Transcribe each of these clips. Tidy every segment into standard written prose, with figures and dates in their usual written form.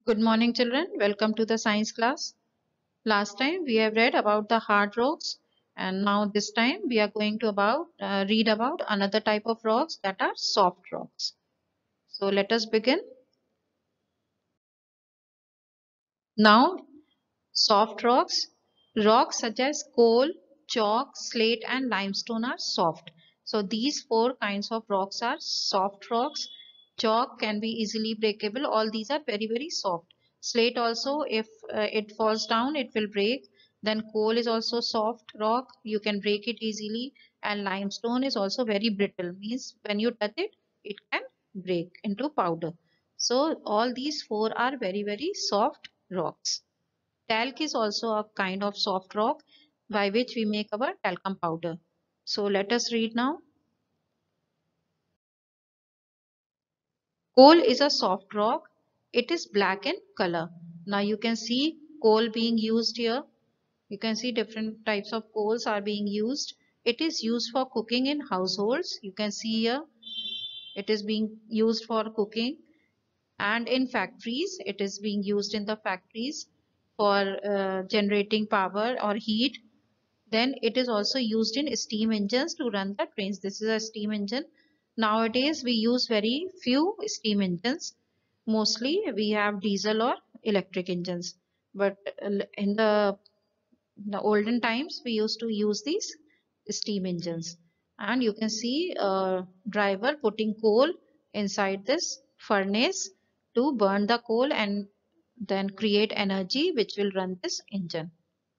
Good morning, children. Welcome to the science class. Last time we have read about the hard rocks, and now this time we are going to read about another type of rocks that are soft rocks. So let us begin. Now, soft rocks. Rocks such as coal, chalk, slate, and limestone are soft. So these four kinds of rocks are soft rocks. Chalk can be easily breakable. All these are very, very soft. Slate also, if it falls down, it will break. Then coal is also soft rock. You can break it easily. And limestone is also very brittle. Means when you touch it, it can break into powder. So all these four are very, very soft rocks. Talc is also a kind of soft rock by which we make our talcum powder. So let us read now. Coal is a soft rock. It is black in color. Now you can see coal being used here. You can see different types of coals are being used. It is used for cooking in households. You can see here it is being used for cooking, and in factories it is being used in the factories for generating power or heat. Then it is also used in steam engines to run the trains. This is a steam engine. Nowadays we use very few steam engines. Mostly we have diesel or electric engines. But in the olden times we used to use these steam engines. And you can see a driver putting coal inside this furnace to burn the coal and then create energy which will run this engine.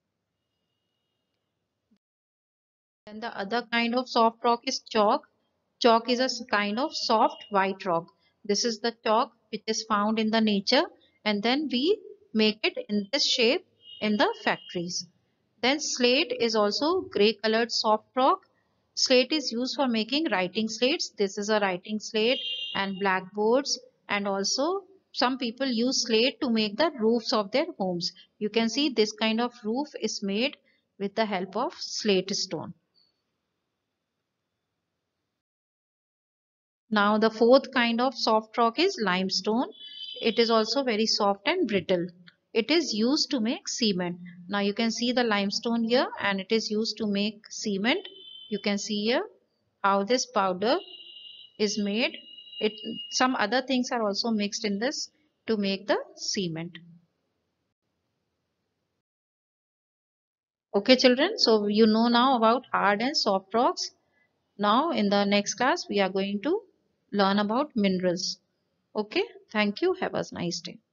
Then the other kind of soft rock is chalk. Chalk is a kind of soft white rock. This is the chalk which is found in the nature, and then we make it in this shape in the factories. Then slate is also grey colored soft rock. Slate is used for making writing slates. This is a writing slate and blackboards, and also some people use slate to make the roofs of their homes. You can see this kind of roof is made with the help of slate stone. Now the fourth kind of soft rock is limestone. It is also very soft and brittle. It is used to make cement. Now you can see the limestone here, and it is used to make cement. You can see here how this powder is made. Some other things are also mixed in this to make the cement. Okay children, so you know now about hard and soft rocks. Now in the next class we are going to learn about minerals. Okay, thank you. Have a nice day.